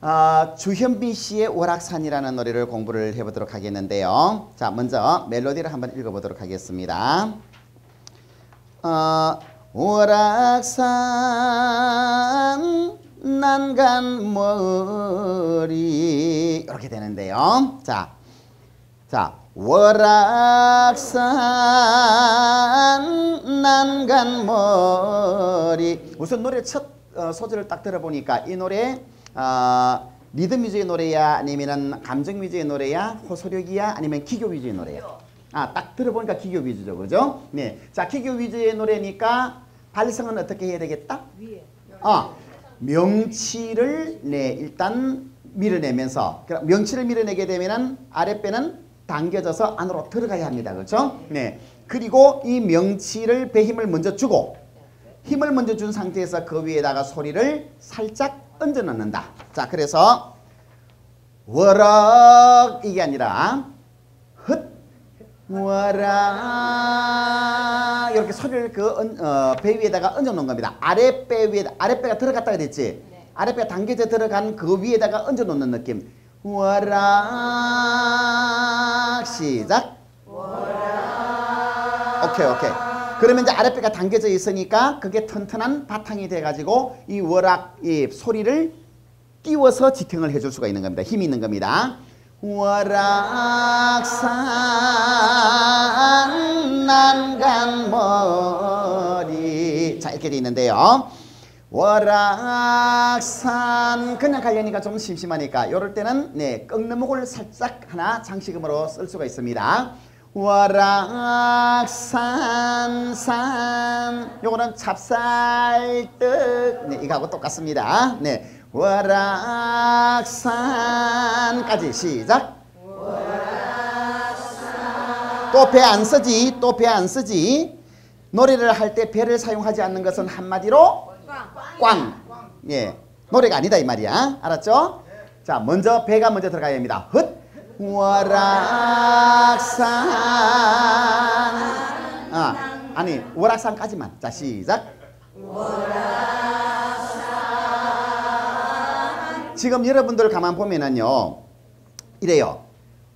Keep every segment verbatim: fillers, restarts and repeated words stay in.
어, 주현미 씨의 월악산이라는 노래를 공부를 해보도록 하겠는데요. 자, 먼저 멜로디를 한번 읽어보도록 하겠습니다. 어, 월악산 난간머리 이렇게 되는데요. 자, 자, 월악산 난간머리. 우선 노래 첫 어, 소절을 딱 들어보니까 이 노래 어, 리듬 위주의 노래야 아니면 감정 위주의 노래야 호소력이야 아니면 기교 위주의 노래야? 아, 딱 들어보니까 기교 위주죠, 그죠? 네, 자, 기교 위주의 노래니까 발성은 어떻게 해야 되겠다? 위에. 어, 명치를 네 일단 밀어내면서 명치를 밀어내게 되면은 아랫배는 당겨져서 안으로 들어가야 합니다, 그렇죠? 네, 그리고 이 명치를 배 힘을 먼저 주고 힘을 먼저 준 상태에서 그 위에다가 소리를 살짝 얹어 넣는다. 자, 그래서 워럭 이게 아니라 헛 워락 이렇게 소리를 그 어, 배 위에다가 얹어 놓은 겁니다. 아랫배 위에 아랫배가 들어갔다 그랬지. 네. 아랫배가 당겨져 들어간 그 위에다가 얹어 놓는 느낌. 워락 시작. 워락. 오케이 오케이. 그러면 이제 아랫배가 당겨져 있으니까 그게 튼튼한 바탕이 돼가지고 이 워락 이 소리를 띄워서 지탱을 해줄 수가 있는 겁니다. 힘이 있는 겁니다. 월악산 난간머리. 자, 이렇게 돼 있는데요. 월악산 그냥 가려니까 좀 심심하니까 요럴 때는 네 꺾는목을 살짝 하나 장식음으로 쓸 수가 있습니다. 월악산 산 요거는 찹쌀떡 네 이거하고 똑같습니다. 네. 월악산까지 시작. 또 배 안 쓰지. 또 배 안 쓰지. 노래를 할 때 배를 사용하지 않는 것은 한마디로 꽝. 예, 노래가 아니다 이 말이야. 알았죠? 자, 먼저 배가 먼저 들어가야 합니다. 헛. 월악산. 아, 아니 월악산까지만. 자, 시작. 지금 여러분들 가만 보면은요 이래요.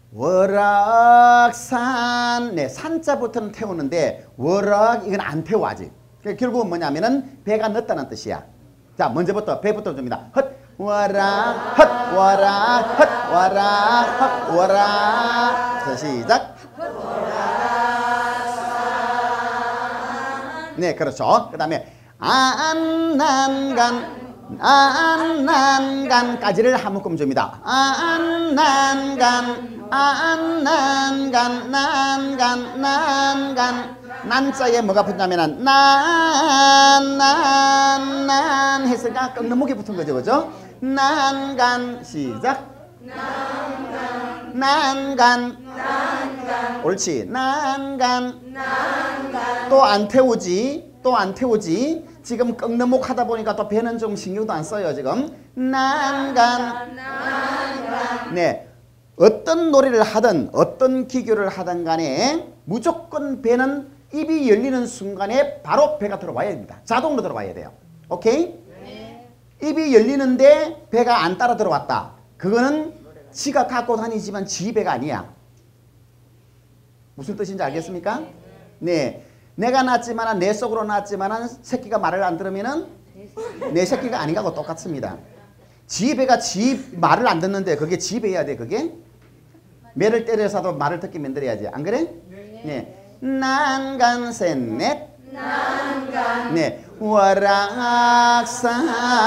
월악산 네 산자부터는 태우는데 월악 이건 안 태워 아직. 결국은 뭐냐면은 배가 늦다는 뜻이야. 자, 먼저부터 배부터 줍니다. 헛 월악 헛 월악 헛 월악 헛 월악. 자, 시작. 네, 그렇죠. 그 다음에 안난간 안난간까지를 한 묶음 줍니다. 안난간 안난간 난간 난간 난자에 뭐가 붙냐면 난난난 했으니까 꺾는 목이 붙은 거죠, 그죠? 난간 시작. 난간 난간 난간 옳지. 난간 난간 또 안 태우지. 또 안 태우지. 지금 꺾는 목 하다 보니까 또 배는 좀 신경도 안 써요, 지금. 난간. 난간. 네. 어떤 노래를 하든 어떤 기교를 하든 간에 무조건 배는 입이 열리는 순간에 바로 배가 들어와야 됩니다. 자동으로 들어와야 돼요. 오케이? 네. 입이 열리는데 배가 안 따라 들어왔다. 그거는 지가 갖고 다니지만 지 배가 아니야. 무슨 뜻인지 알겠습니까? 네. 내가 낳았지만 내 속으로 낳았지만 새끼가 말을 안 들으면은 내 새끼가 아닌 거하고 똑같습니다. 지 배가 지 말을 안 듣는데 그게 지 배야 돼. 그게 매를 때려서도 말을 듣게 만들어야지. 안 그래? 네. 난간 셋넷 난간 네. 월악산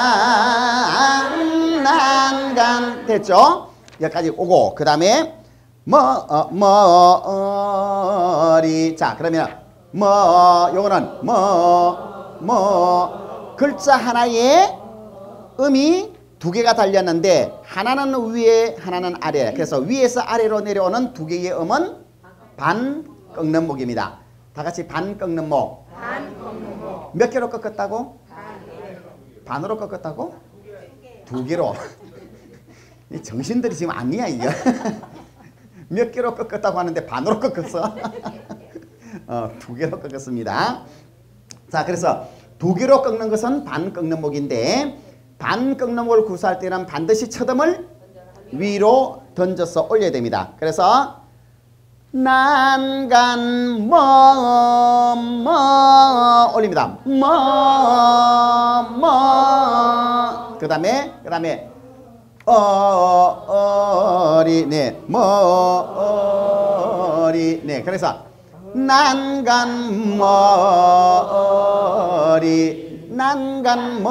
난간 됐죠? 여기까지 오고 그 다음에 뭐 어, 머리. 자, 그러면 뭐 요거는 뭐 뭐 글자 하나에 음이 두 개가 달렸는데 하나는 위에 하나는 아래. 그래서 위에서 아래로 내려오는 두 개의 음은 반 꺾는 목입니다. 다 같이 반 꺾는 목. 반 꺾는 목. 몇 개로 꺾었다고? 반. 반으로 꺾었다고? 두 개로. 이 정신들이 지금 아니야 이게. 몇 개로 꺾었다고 하는데 반으로 꺾었어. 어, 두 개로 꺾었습니다. 자, 그래서 두 개로 꺾는 것은 반 꺾는 목인데 반 꺾는목을 구사할 때는 반드시 첫음을 위로 던져서 올려야 됩니다. 그래서 난간 뭐 뭐 올립니다. 뭐뭐 그 다음에 그 다음에 어리 네 머리 네 그래서 난간 머리 난간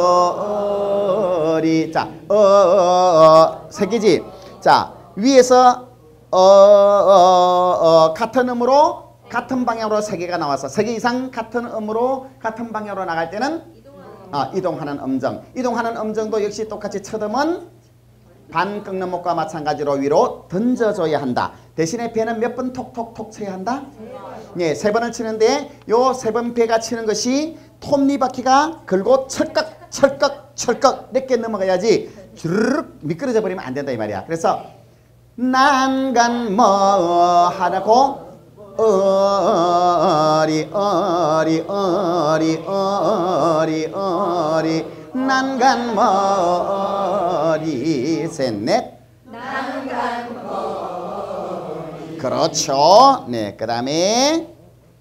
머리 자 어, 어, 세 개지. 자 위에서 어, 어, 어, 같은 음으로 같은 방향으로 세 개가 나와서 세 개 이상 같은 음으로 같은 방향으로 나갈 때는 어, 이동하는 음정. 이동하는 음정도 역시 똑같이 첫 음은 반 꺾는 목과 마찬가지로 위로 던져줘야 한다. 대신에 배는 몇 번 톡톡톡 쳐야 한다? 네, 세 번을 치는데 요 세 번 배가 치는 것이 톱니바퀴가 걸고 철깍 철깍 철깍 내게 넘어가야지 주르륵 미끄러져 버리면 안 된다 이 말이야. 그래서 난간 뭐 하라고 어리 어리 어리 어리 어리 난간 머리 셋넷 난간 머리 그렇죠. 네, 그 다음에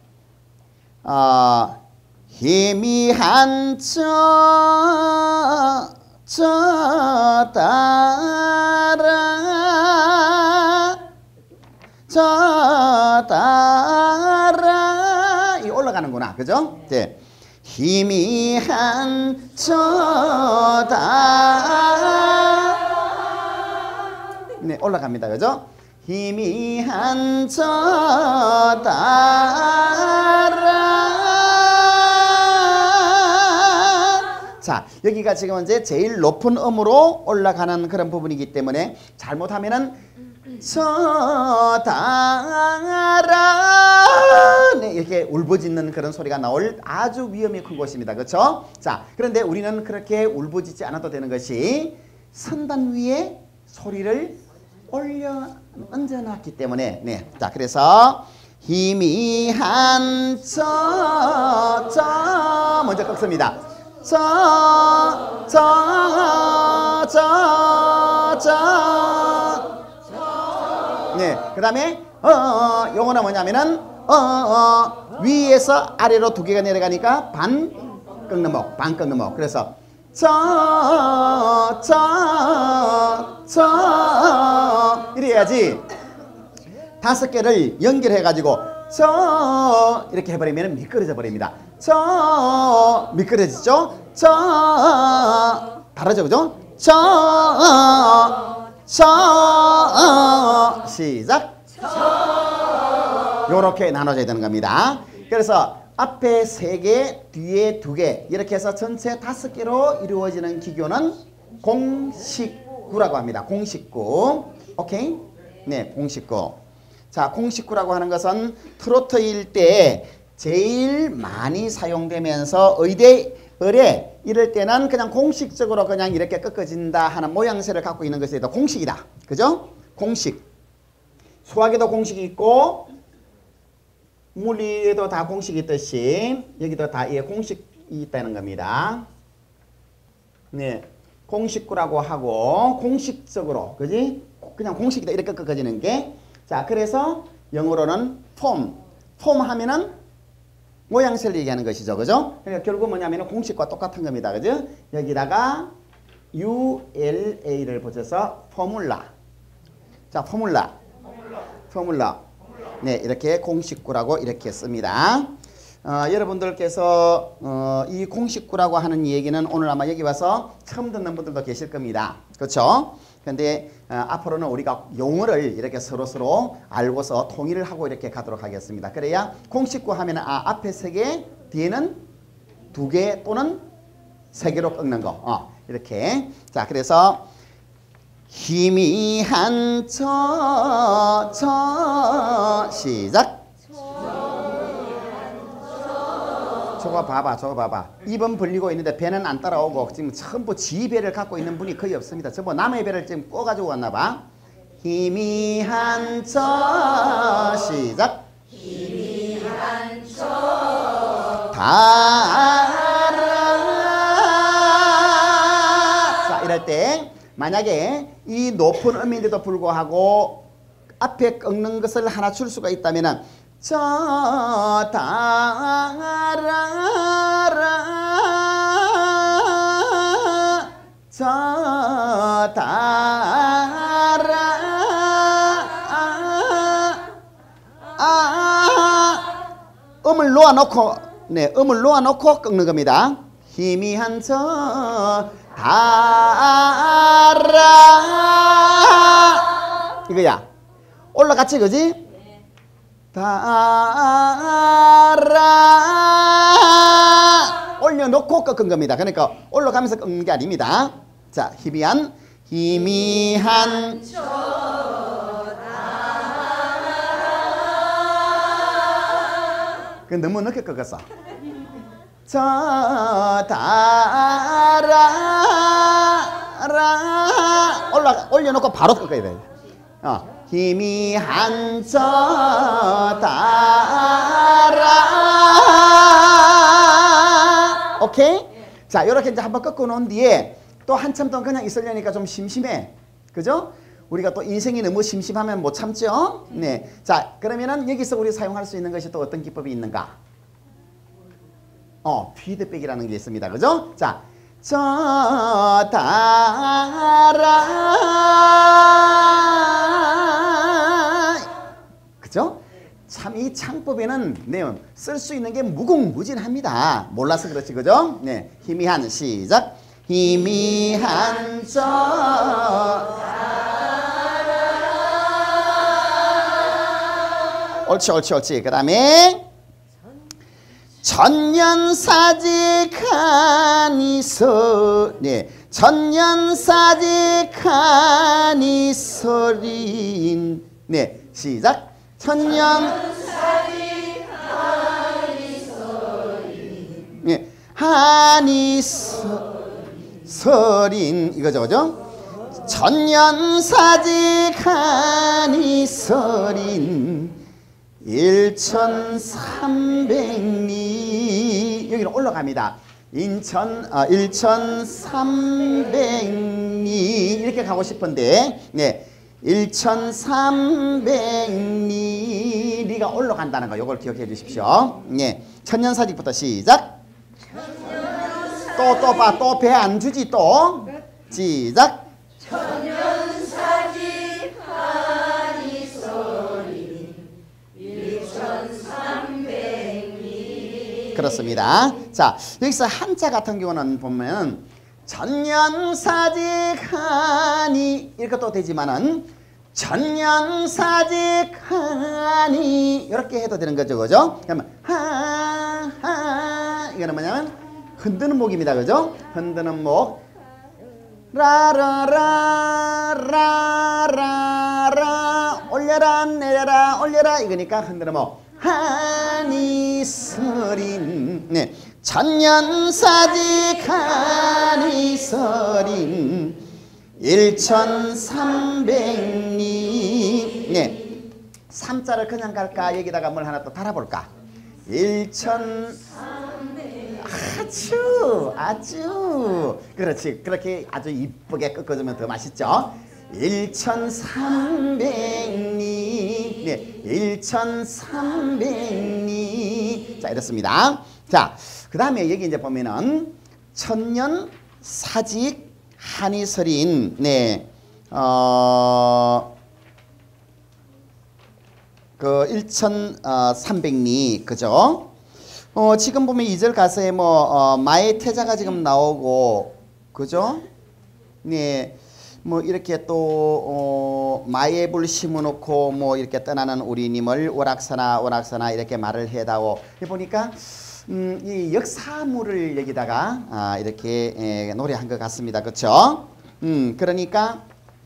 어, 희미한 저, 저 따라 저 따라 이 올라가는구나. 그죠? 네. 희미한 저 따라 네, 올라갑니다. 그죠? 희미한 저 따라 자, 여기가 지금 이제 제일 높은 음으로 올라가는 그런 부분이기 때문에 잘못하면은 저 따라 네, 이렇게 울부짖는 그런 소리가 나올 아주 위험이 큰 곳입니다. 그렇죠? 자, 그런데 우리는 그렇게 울부짖지 않아도 되는 것이 선단 위에 소리를 올려 얹어놨기 때문에 네, 자, 그래서 희미한 저, 저 먼저 꺾습니다. 저, 저, 저, 저 네, 그 다음에 어, 어, 요거는 뭐냐면은 어, 어, 위에서 아래로 두 개가 내려가니까 반 꺾는 목, 반 꺾는 목. 그래서 저, 저, 저 이래야지 다섯 개를 연결해 가지고 저 이렇게 해버리면 미끄러져 버립니다. 저 미끄러지죠? 저 다르죠, 그죠? 저 저 시작 요렇게 나눠져야 되는 겁니다. 그래서 앞에 세 개, 뒤에 두 개 이렇게 해서 전체 다섯 개로 이루어지는 기교는 공식구라고 합니다. 공식구. 오케이? 네, 공식구. 자, 공식구라고 하는 것은 트로트일 때 제일 많이 사용되면서 의대 을에 이럴 때는 그냥 공식적으로 그냥 이렇게 꺾어진다 하는 모양새를 갖고 있는 것에 더 공식이다. 그죠? 공식. 수학에도 공식이 있고 물리에도 다 공식이 있듯이 여기도 다 예, 공식이 있다는 겁니다. 네, 공식구라고 하고 공식적으로 그지? 그냥 공식이다 이렇게 꺾어지는 게. 자, 그래서 영어로는 폼. 폼 하면은 모양새를 얘기하는 것이죠. 그죠? 그러니까 결국 뭐냐면 공식과 똑같은 겁니다. 그죠? 여기다가 유엘에이를 붙여서 포뮬라. 자, 포뮬라. 포뮬라. 네, 이렇게 공식구라고 이렇게 씁니다. 어, 여러분들께서 어, 이 공식구라고 하는 얘기는 오늘 아마 여기 와서 처음 듣는 분들도 계실 겁니다. 그렇죠? 근데 어, 앞으로는 우리가 용어를 이렇게 서로서로 알고서 통일을 하고 이렇게 가도록 하겠습니다. 그래야 공식구 하면 아, 앞에 세 개, 뒤에는 두 개 또는 세 개로 꺾는 거. 어, 이렇게. 자, 그래서 희미한 저, 저 시작. 저거 봐봐, 저거 봐봐. 입은 벌리고 있는데 배는 안 따라오고 지금 전부 지 배를 갖고 있는 분이 거의 없습니다. 전부 남의 배를 지금 꼬가지고 왔나 봐. 희미한 저 시작. 희미한 저 달아 때 만약에 이 높은 음인데도 불구하고 앞에 꺾는 것을 하나 줄 수가 있다면은 저 다라라 저 다라 아 음을 놓아놓고 네 음을 놓아놓고 꺾는 겁니다. 희미한 저 다라 이거야. 올라갔지 그지? 다라 올려놓고 꺾은 겁니다. 그러니까 올라가면서 꺾는 게 아닙니다. 자, 희미한 희미한 저 다라 그 너무 늦게 꺾었어. 저 다라라 올라 올려놓고 바로 꺾어야 돼. 어. 희미한 저 다라 오케이? 자 이렇게 이제 한번 꺾어 놓은 뒤에 또 한참 동안 그냥 있으려니까 좀 심심해. 그죠? 우리가 또 인생이 너무 심심하면 못 참죠? 네. 자 그러면은 여기서 우리 사용할 수 있는 것이 또 어떤 기법이 있는가? 어 피드백이라는 게 있습니다. 그죠? 자 저 다라 그죠? 참 이 창법에는 네, 쓸 수 있는 게 무궁무진합니다. 몰라서 그렇지 그죠? 네, 희미한 시작. 희미한 저 다라 옳지 옳지 옳지. 그 다음에 천년사직하니서 네, 천년사직하니서린 네, 시작. 천년사직하니서린 네, 하니서린 이거죠, 그죠? 천년사직하니서린 일천삼백리 여기는 올라갑니다. 인천 어, 일천삼백리 이렇게 가고 싶은데 네 일천삼백리가 올라간다는 거 이걸 기억해 주십시오. 네 천년사직부터 시작. 또 또 봐 또 배 안 주지 또 시작. 그렇습니다. 자 여기서 한자 같은 경우는 보면 천년사직하니 이렇게 또 되지만은 천년사직하니 이렇게 해도 되는 거죠, 그죠? 그러면 하하 이거는 뭐냐면 흔드는 목입니다, 그죠? 흔드는 목 라라라라라라 올려라 내려라 올려라 이거니까 흔드는 목 하니서린 네 천년사직하니서린 일천삼백리 네 삼자를 그냥 갈까 여기다가 뭘 하나 또 달아볼까 일천삼백 아주 아주 그렇지 그렇게 아주 이쁘게 꺾어주면 더 맛있죠. 일천삼백리 네 일천삼백리 자 이렇습니다. 자 그 다음에 여기 이제 보면은 천년사직 한이설인 네 어 그 일천삼백리 그죠? 어 지금 보면 이 절 가사에 뭐 어, 마의 태자가 지금 나오고 그죠? 네. 뭐 이렇게 또 어, 마예불 심어놓고 뭐 이렇게 떠나는 우리님을 오락사나 오락사나 이렇게 말을 해다오. 보니까 음, 이 역사물을 여기다가 아, 이렇게 에, 노래한 것 같습니다. 그렇죠? 음, 그러니까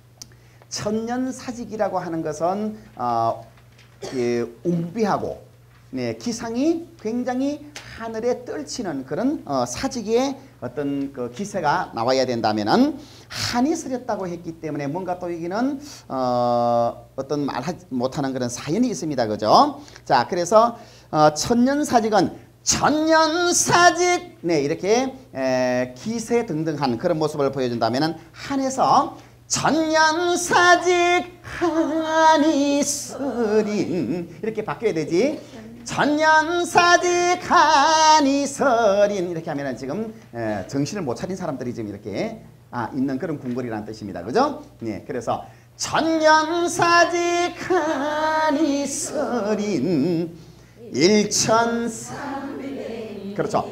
천년사직이라고 하는 것은 어, 예, 웅비하고 네, 기상이 굉장히 하늘에 떨치는 그런 어, 사직의 어떤 그 기세가 나와야 된다면은 한이 서렸다고 했기 때문에 뭔가 또 여기는 어, 어떤 말 못하는 그런 사연이 있습니다. 그죠? 자, 그래서 어, 천년사직은 천년사직 네 이렇게 에, 기세등등한 그런 모습을 보여준다면은 한에서 천년사직 한이서린 이렇게 바뀌어야 되지. 천년사직 한이서린 이렇게 하면은 지금 에, 정신을 못 차린 사람들이 지금 이렇게 아, 있는 그런 궁궐이라는 뜻입니다. 그죠? 네, 그래서 천년사직 한이서린 일천삼백 그렇죠.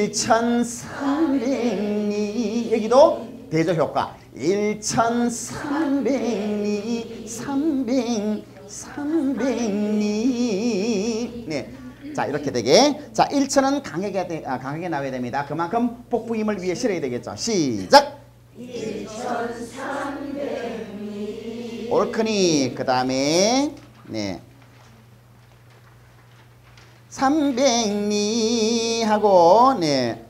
일천삼백리 여기도 대조효과 일천삼백리 삼백 삼백리 네. 자 이렇게 되게 자 일천은 강하게, 되, 아, 강하게 나와야 됩니다. 그만큼 복부힘을 위해 실어야 되겠죠. 시작 일천삼백리 옳으니 그 다음에 네 삼백리 하고 네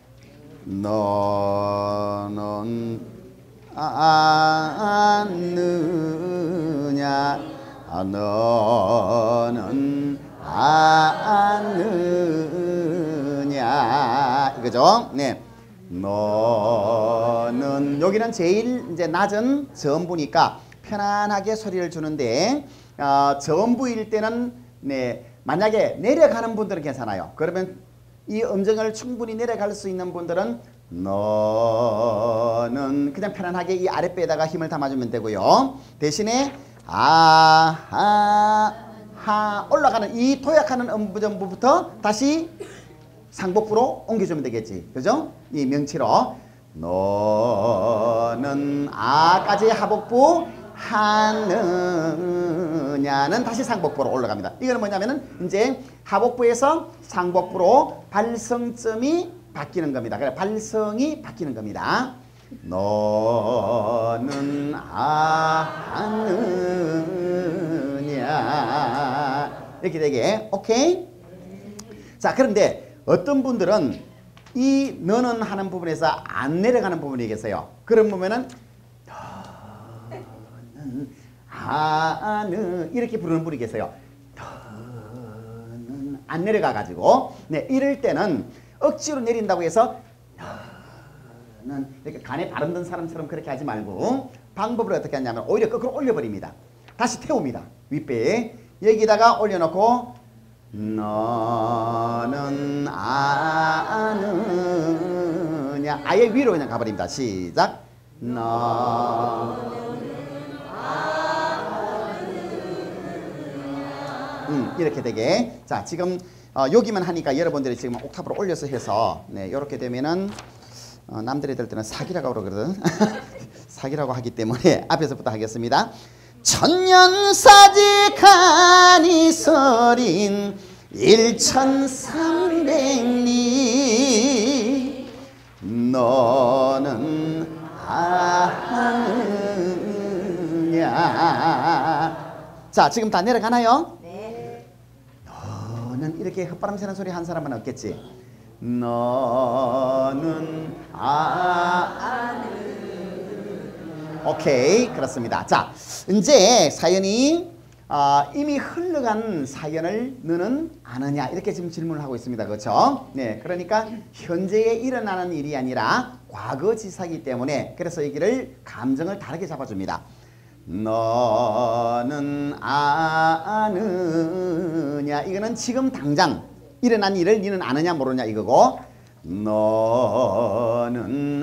너는 아느냐 아, 너는 아느냐 이거죠. 네 너는 여기는 제일 이제 낮은 저음부니까 편안하게 소리를 주는데 어, 저음부일 때는 네 만약에 내려가는 분들은 괜찮아요. 그러면 이 음정을 충분히 내려갈 수 있는 분들은 너는 그냥 편안하게 이 아랫배에다가 힘을 담아주면 되고요. 대신에 아, 하, 하 올라가는 이 도약하는 음부정부부터 다시 상복부로 옮겨주면 되겠지. 그죠? 이 명치로 너는 아까지 하복부 하느냐는 다시 상복부로 올라갑니다. 이거는 뭐냐면은 이제 하복부에서 상복부로 발성점이 바뀌는 겁니다. 그래 발성이 바뀌는 겁니다. 너는 아느냐 이렇게 되게 오케이. 자 그런데 어떤 분들은 이 너는 하는 부분에서 안 내려가는 부분이 계세요. 그런 보면은 아는 이렇게 부르는 분이 계세요. 더는 안 내려가 가지고 네 이럴 때는 억지로 내린다고 해서 더는 이렇게 간에 바른 든 사람처럼 그렇게 하지 말고 방법을 어떻게 하냐면 오히려 거꾸로 올려버립니다. 다시 태웁니다. 윗배에 여기다가 올려놓고 너는 아느냐 아예 위로 그냥 가버립니다. 시작 너 음, 이렇게 되게 자 지금 어, 여기만 하니까 여러분들이 지금 옥탑으로 올려서 해서 네 이렇게 되면은 어, 남들이 들 때는 사기라고 그러거든. 사기라고 하기 때문에 앞에서부터 하겠습니다. 천년사직하니 서린 일천삼백리 너는 아느냐 자 지금 다 내려가나요? 너는 이렇게 헛바람 새는 소리 한 사람은 없겠지. 너는 아 오케이 그렇습니다. 자 이제 사연이 어, 이미 흘러간 사연을 너는 아느냐 이렇게 지금 질문을 하고 있습니다. 그렇죠? 네 그러니까 현재에 일어나는 일이 아니라 과거지사이기 때문에 그래서 여기를 감정을 다르게 잡아줍니다. 너는 아느냐 이거는 지금 당장 일어난 일을 너는 아느냐 모르냐 이거고 너는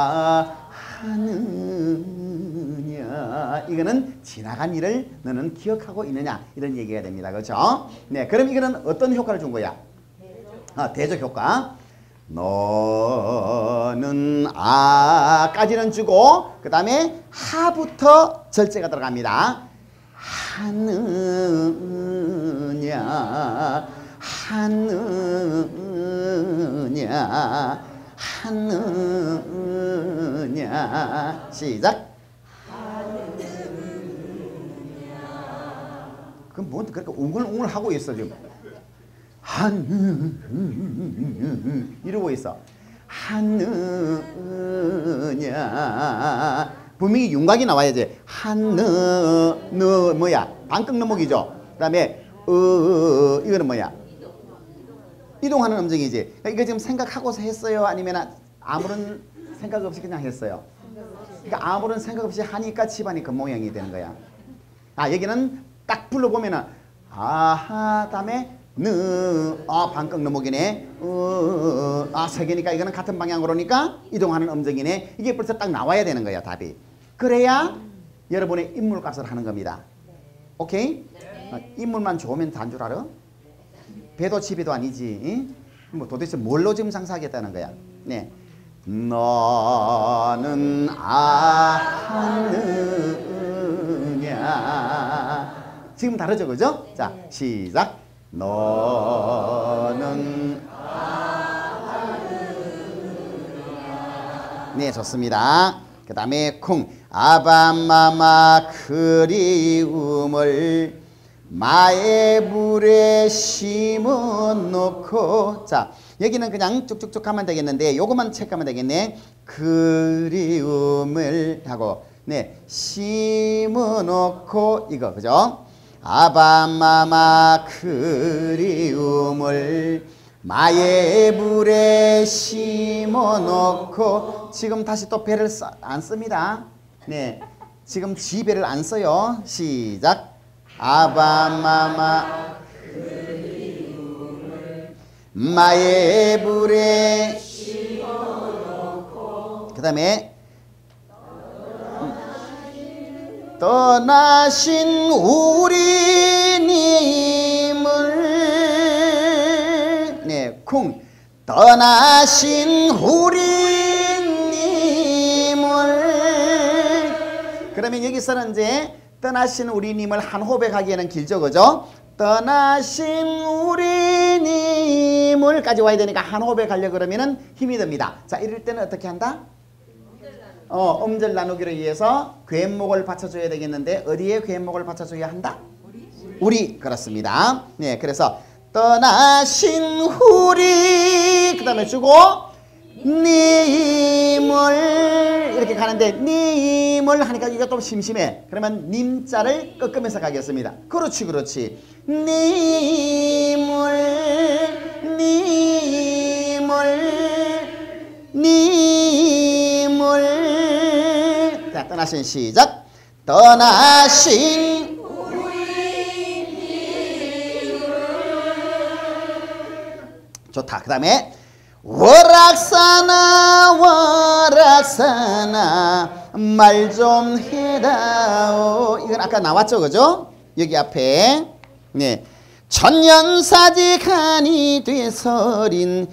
아느냐 이거는 지나간 일을 너는 기억하고 있느냐 이런 얘기가 됩니다. 그렇죠? 네 그럼 이거는 어떤 효과를 준 거야? 아, 대조 효과. 너는 아까지는 주고 그 다음에 하부터 절제가 들어갑니다. 하느냐 하느냐 하느냐 시작 그럼 뭐 그렇게 웅글웅글 하고 있어 지금 하느 이러고 있어. 하느냐 분명히 윤곽이 나와야지. 하느 너 뭐야 반끝 너목이죠. 그 다음에 어 이거는 뭐야 이동하는 음정이지. 그러니까 이거 지금 생각하고서 했어요? 아니면 아무런 생각 없이 그냥 했어요? 그러니까 아무런 생각 없이 하니까 집안이 그 모양이 되는 거야. 아, 여기는 딱 불러보면은 아하 다음에 느, 아 반극 너목이네. 어, 아 세 개니까 이거는 같은 방향으로니까 이동하는 음정이네. 이게 벌써 딱 나와야 되는 거야, 답이. 그래야 여러분의 인물값을 하는 겁니다. 오케이? 아, 인물만 좋으면 단 줄 알아? 배도 지배도 아니지. 응? 뭐 도대체 뭘로 지금 장사하겠다는 거야? 네. 너는 아느냐. 지금 다르죠, 그죠? 자, 시작. 너는 아느냐. 네, 좋습니다. 그 다음에 쿵. 아밤마마 그리움을 마애불에 심어놓고. 자, 여기는 그냥 쭉쭉쭉 하면 되겠는데 요것만 체크하면 되겠네. 그리움을 하고 네 심어놓고 이거 그죠? 아밤마마 그리움을 마애불에 심어놓고. 지금 다시 또 배를 안 씁니다. 네, 지금 지배를 안 써요. 시작. 아밤마마 마애불에 그 다음에 떠나신 우리님을 네, 쿵 떠나신 우리님을. 그러면 여기서는 이제 떠나신 우리님을 한 호흡에 가기에는 길죠, 그죠? 떠나신 우리님을까지 와야 되니까 한 호흡에 가려 그러면은 힘이 듭니다. 자, 이럴 때는 어떻게 한다? 어, 음절 나누기로 위해서 괴목을 받쳐줘야 되겠는데 어디에 괴목을 받쳐줘야 한다? 우리. 우리. 그렇습니다. 네, 그래서 떠나신 우리 그 다음에 주고 님을 이렇게 가는데 님을 하니까 이게 좀 심심해. 그러면 님자를 꺾으면서 가겠습니다. 그렇지 그렇지. 님을 님을 님을. 자, 떠나신 시작. 떠나신 좋다. 그 다음에 월악사나 월악사나 말 좀 해다오. 이건 아까 나왔죠, 그죠? 여기 앞에 네 천년사직한이 되서린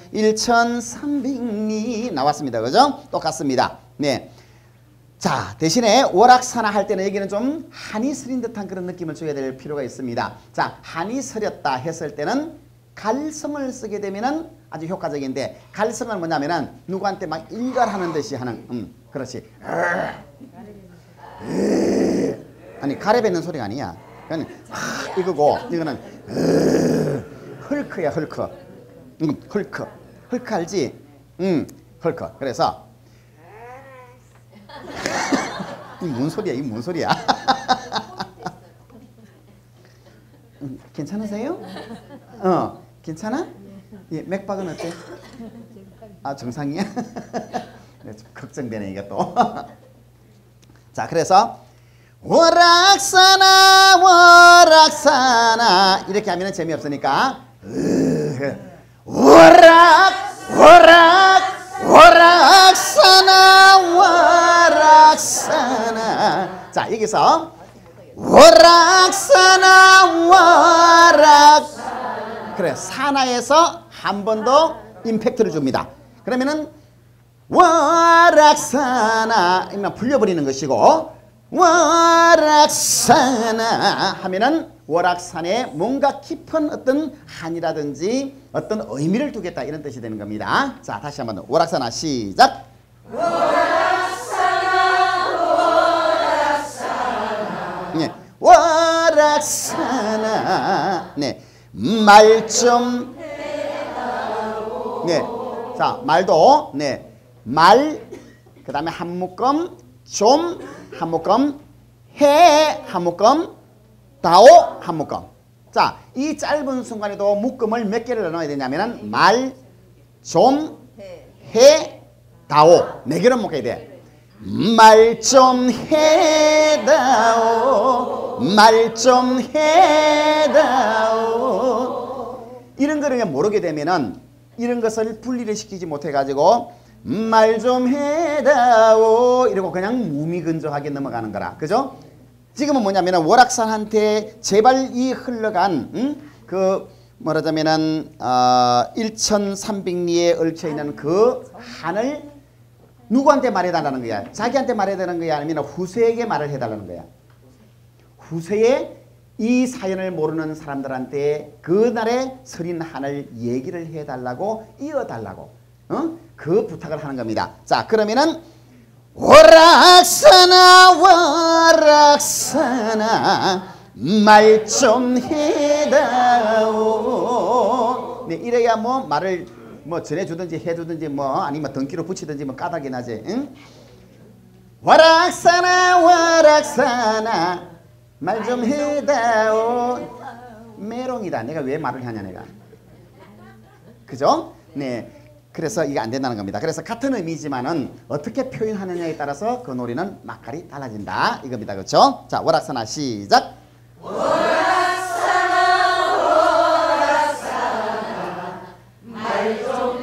일천삼백리 나왔습니다, 그죠? 똑같습니다. 네. 자, 대신에 월악사나 할 때는 여기는 좀 한이 서린 듯한 그런 느낌을 줘야 될 필요가 있습니다. 자, 한이 서렸다 했을 때는 갈성을 쓰게 되면은 아주 효과적인데, 갈성은 뭐냐면은 누구한테 막 일갈하는 듯이 하는, 음, 그렇지. 아니, 가래 뱉는 소리가 아니야. 그건 이거고, 이거는 헐크야, 헐크. 음, 헐크. 헐크 알지? 음, 헐크. 그래서 이 뭔 소리야? 이 뭔 소리야? 음, 괜찮으세요? 어, 괜찮아? 예, 맥박은 어때? 아, 정상이야? 좀 걱정되네, 이게 또. 자, 그래서 월악사나 월악사나 이렇게 하면 재미없으니까 월악 월악 월악사나 월악사나. 자, 여기서 월악사나 월악. 그래, 사나에서 한 번 더 임팩트를 줍니다. 그러면은 월악사나 이만 풀려버리는 것이고, 월악사나 하면은 월악산에 뭔가 깊은 어떤 한이라든지 어떤 의미를 두겠다, 이런 뜻이 되는 겁니다. 자, 다시 한번 더 월악사나 시작. 월악사나 월악사나 네, 월악사나 네, 말 좀 네, 자, 말도 네, 말 그 다음에 한 묶음 좀 한 묶음 해 한 묶음 다오 한 묶음. 자, 이 짧은 순간에도 묶음을 몇 개를 넣어야 되냐면은 말 좀 해다오. 네 개를 묶어야 돼. 말 좀 해다오. 말 좀 해다오. 이런 거를 모르게 되면은 이런 것을 분리를 시키지 못해 가지고 말 좀 해다오 이러고 그냥 무미건조하게 넘어가는 거라. 그죠? 지금은 뭐냐면은 월악산한테 제발 이 흘러간 응? 그 말하자면은 어, 천삼백 리에 얽혀 있는 그 한을 누구한테 말해달라는 거야? 자기한테 말해달라는 거야? 아니면 후세에게 말을 해달라는 거야? 후세에 이 사연을 모르는 사람들한테 그날의 서린 한을 얘기를 해달라고 이어달라고 어? 그 부탁을 하는 겁니다. 자, 그러면은 월악산아 월악산아 말 좀 해다오. 네, 이래야 뭐 말을 뭐 전해주든지 해주든지 뭐 아니면 등기로 붙이든지 뭐 까닭이 나지. 응? 월악산아 월악산아 말 좀 해다오. 메롱이다. 내가 왜 말을 하냐 내가. 그죠? 네. 그래서 이게 안 된다는 겁니다. 그래서 같은 의미지만은 어떻게 표현하느냐에 따라서 그 노래는 막갈이 달라진다 이겁니다. 그렇죠? 자, 월악산아 시작. 월악산아 월악산아 말 좀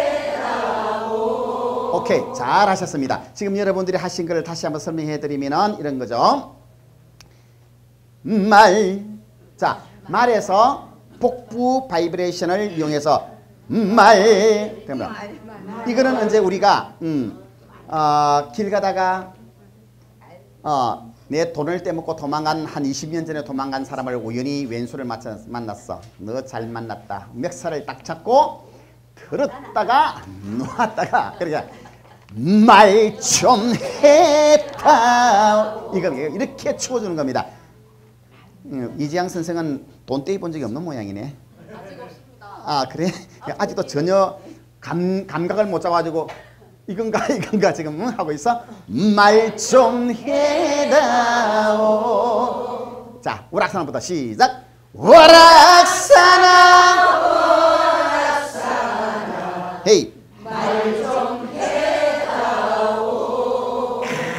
해다오. 오케이, 잘 하셨습니다. 지금 여러분들이 하신 것을 다시 한번 설명해 드리면은 이런 거죠. 말. 자, 말에서 복부 바이브레이션을 이용해서 말. 그러면 이거는 언제 우리가 음, 어, 길 가다가 어, 내 돈을 떼먹고 도망간 한 이십 년 전에 도망간 사람을 우연히 왼수를 만났어. 너 잘 만났다. 멱살을 딱 잡고 들었다가 놓았다가 그러니까 말 좀 해다. 이거 이렇게 추워주는 겁니다. 음, 이지양 선생은 돈 떼이 본 적이 없는 모양이네. 아직 없습니다. 아, 그래? 아직도 전혀 감, 감각을 못 잡아가지고 이건가 이건가 지금 하고 있어? 말 좀 해다오. 자, 월악산부터 시작. 월악산아 월악산아 헤이 말 좀 해다오.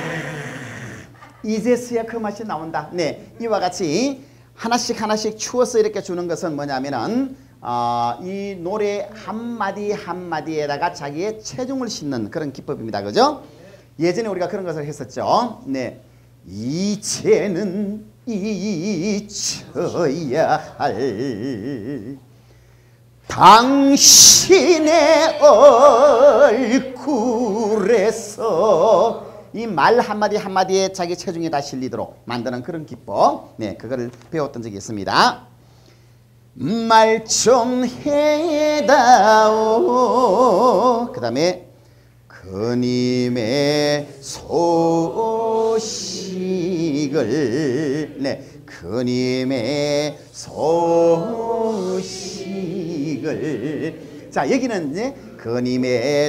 이제서야 그 맛이 나온다. 네, 이와 같이 하나씩 하나씩 추어서 이렇게 주는 것은 뭐냐면은 어, 이 노래 한마디 한마디에다가 자기의 체중을 싣는 그런 기법입니다. 그죠? 예전에 우리가 그런 것을 했었죠. 네. 이제는 잊혀야 할 당신의 얼굴에서 이 말 한마디 한마디에 자기 체중이 다 실리도록 만드는 그런 기법. 네, 그거를 배웠던 적이 있습니다. 말 좀 해다오. 그 다음에 그님의 소식을 네, 그님의 소식을 자, 여기는 이제 그님의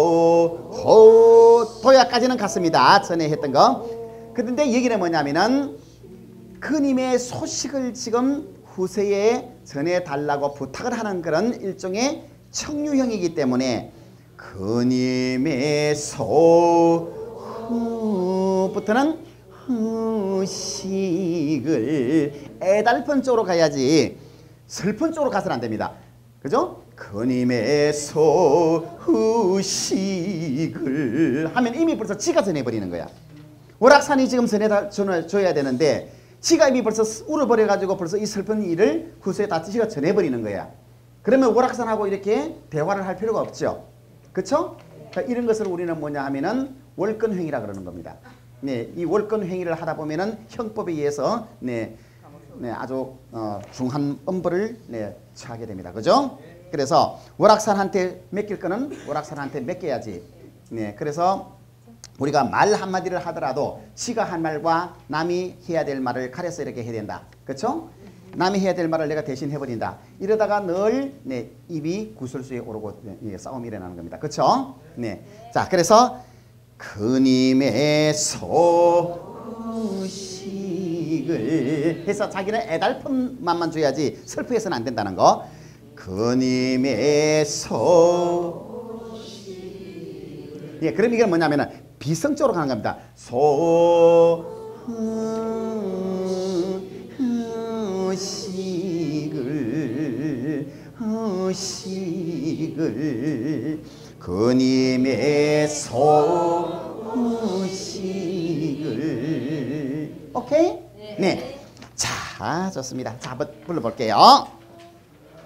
소호도야까지는 같습니다. 전에 했던 거. 그런데 여기는 뭐냐면은 그님의 소식을 지금 후세에 전해달라고 부탁을 하는 그런 일종의 청유형이기 때문에 그님의 소부터는 후식을 애달픈 쪽으로 가야지 슬픈 쪽으로 가서는 안 됩니다. 그죠? 그님의 소후식을 하면 이미 벌써 지가 전해버리는 거야. 월악산이 지금 전해줘야 되는데 지가 이미 벌써 울어버려가지고 벌써 이 슬픈 일을 후세에 다 지가 전해버리는 거야. 그러면 월악산하고 이렇게 대화를 할 필요가 없죠. 그쵸? 그러니까 이런 것을 우리는 뭐냐 하면은 월권행위라 그러는 겁니다. 네, 이 월권행위를 하다 보면은 형법에 의해서 네, 네 아주 어, 중한 엄벌을 네, 처하게 됩니다. 그죠? 그래서 월악산한테 맡길 거는 월악산한테 맡겨야지. 네, 그래서 우리가 말 한마디를 하더라도 지가 한 말과 남이 해야 될 말을 가려서 이렇게 해야 된다. 그렇죠? 남이 해야 될 말을 내가 대신 해버린다. 이러다가 늘 네, 입이 구설수에 오르고 네, 싸움이 일어나는 겁니다. 그렇죠? 네. 자, 그래서 그님의 소식을 해서 자기는 애달픈 맛만 줘야지 슬프해서는 안 된다는 거. 그님의 소식을. 예, 그럼 이게 뭐냐면은 비성적으로 가는 겁니다. 소식을 소식을 그님의 소식을. 오케이? 네. 자, 좋습니다. 자, 한번 불러볼게요.